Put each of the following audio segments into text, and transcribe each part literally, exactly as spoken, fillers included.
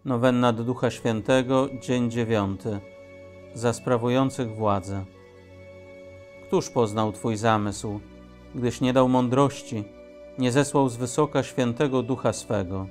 Nowenna do Ducha Świętego, dzień dziewiąty. Za sprawujących władzę. Któż poznał Twój zamysł, gdyś nie dał mądrości, nie zesłał z wysoka świętego Ducha swego?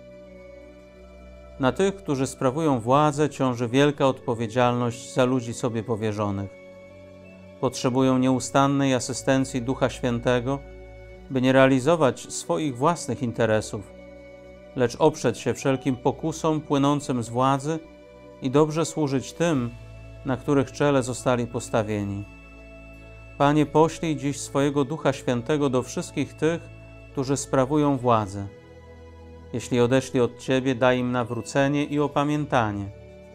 Na tych, którzy sprawują władzę, ciąży wielka odpowiedzialność za ludzi sobie powierzonych. Potrzebują nieustannej asystencji Ducha Świętego, by nie realizować swoich własnych interesów, lecz oprzeć się wszelkim pokusom płynącym z władzy i dobrze służyć tym, na których czele zostali postawieni. Panie, poślij dziś swojego Ducha Świętego do wszystkich tych, którzy sprawują władzę. Jeśli odeszli od Ciebie, daj im nawrócenie i opamiętanie.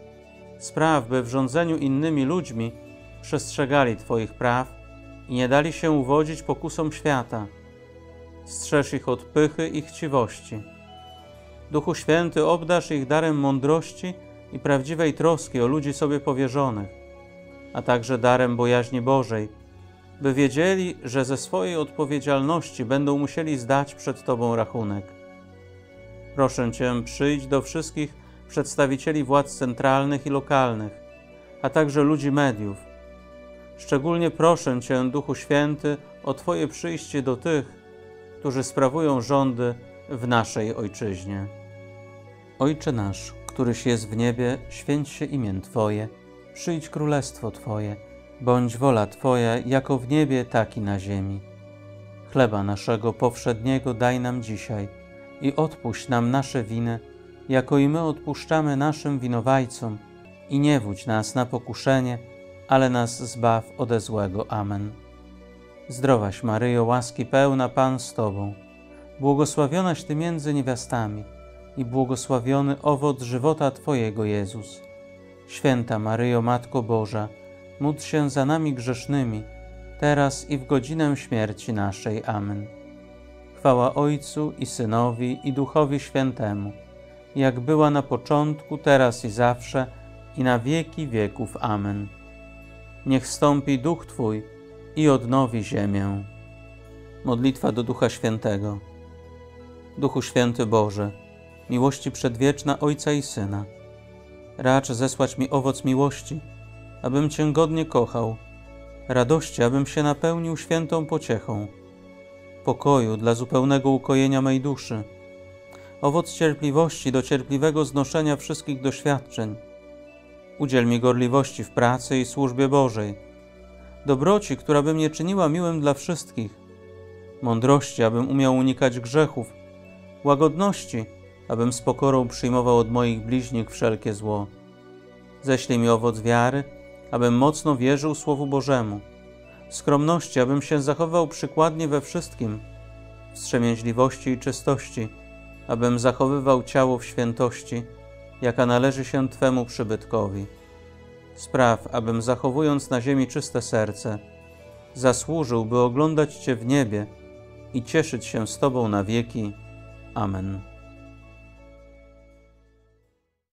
Spraw, by w rządzeniu innymi ludźmi przestrzegali Twoich praw i nie dali się uwodzić pokusom świata. Strzeż ich od pychy i chciwości. Duchu Święty, obdarz ich darem mądrości i prawdziwej troski o ludzi sobie powierzonych, a także darem bojaźni Bożej, by wiedzieli, że ze swojej odpowiedzialności będą musieli zdać przed Tobą rachunek. Proszę Cię, przyjdź do wszystkich przedstawicieli władz centralnych i lokalnych, a także ludzi mediów. Szczególnie proszę Cię, Duchu Święty, o Twoje przyjście do tych, którzy sprawują rządy w naszej Ojczyźnie. Ojcze nasz, któryś jest w niebie, święć się imię Twoje, przyjdź królestwo Twoje, bądź wola Twoja, jako w niebie, tak i na ziemi. Chleba naszego powszedniego daj nam dzisiaj i odpuść nam nasze winy, jako i my odpuszczamy naszym winowajcom, i nie wódź nas na pokuszenie, ale nas zbaw ode złego. Amen. Zdrowaś Maryjo, łaski pełna, Pan z Tobą, błogosławionaś Ty między niewiastami i błogosławiony owoc żywota Twojego, Jezus. Święta Maryjo, Matko Boża, módl się za nami grzesznymi, teraz i w godzinę śmierci naszej. Amen. Chwała Ojcu i Synowi, i Duchowi Świętemu, jak była na początku, teraz i zawsze, i na wieki wieków. Amen. Niech stąpi Duch Twój i odnowi ziemię. Modlitwa do Ducha Świętego. Duchu Święty Boże, miłości przedwieczna Ojca i Syna, racz zesłać mi owoc miłości, abym Cię godnie kochał, radości, abym się napełnił świętą pociechą, pokoju dla zupełnego ukojenia mej duszy, owoc cierpliwości do cierpliwego znoszenia wszystkich doświadczeń. Udziel mi gorliwości w pracy i służbie Bożej, dobroci, która by mnie czyniła miłym dla wszystkich, mądrości, abym umiał unikać grzechów, łagodności, abym z pokorą przyjmował od moich bliźnich wszelkie zło. Ześlij mi owoc wiary, abym mocno wierzył Słowu Bożemu, skromności, abym się zachowywał przykładnie we wszystkim, wstrzemięźliwości i czystości, abym zachowywał ciało w świętości, jaka należy się Twemu przybytkowi. Spraw, abym zachowując na ziemi czyste serce, zasłużył, by oglądać Cię w niebie i cieszyć się z Tobą na wieki. Amen.